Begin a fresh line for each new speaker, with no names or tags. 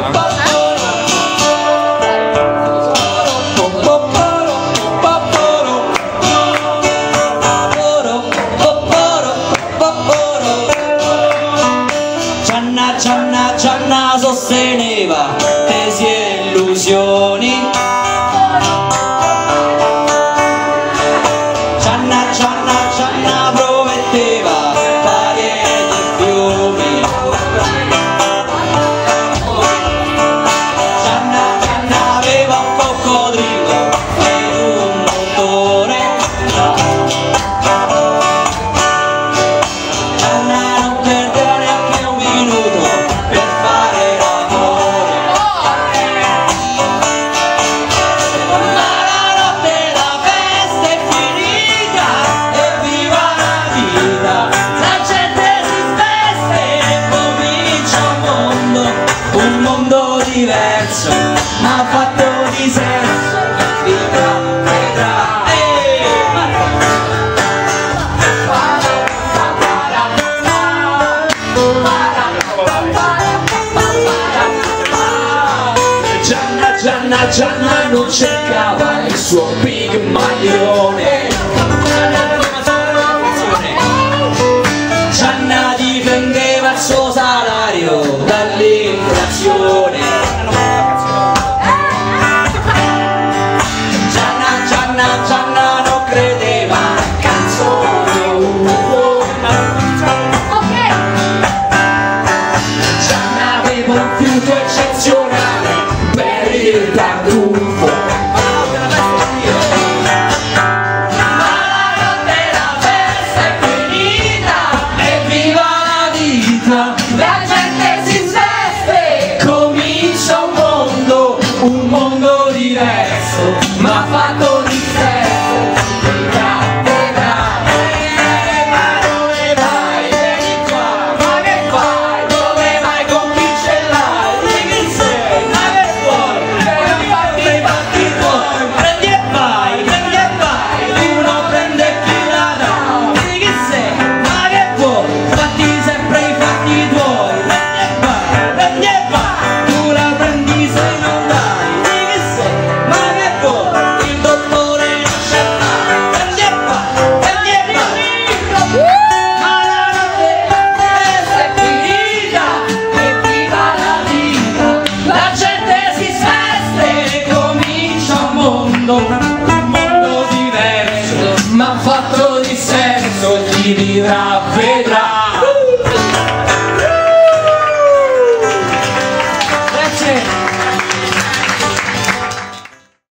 Gianna sosteneva tesi e illusioni. Gianna prometteva parieti e fiumi. Gianna aveva un coccodrillo ed un motore. Gianna non perdeva neanche un minuto per fare l'amore. Ma la notte la festa è finita e viva la vita. La gente si sveste e comincia un mondo diverso, ma fatto di senso. Vedrà. Gianna non cercava il suo big maglione. Gianna difendeva il suo salario dall'inflazione.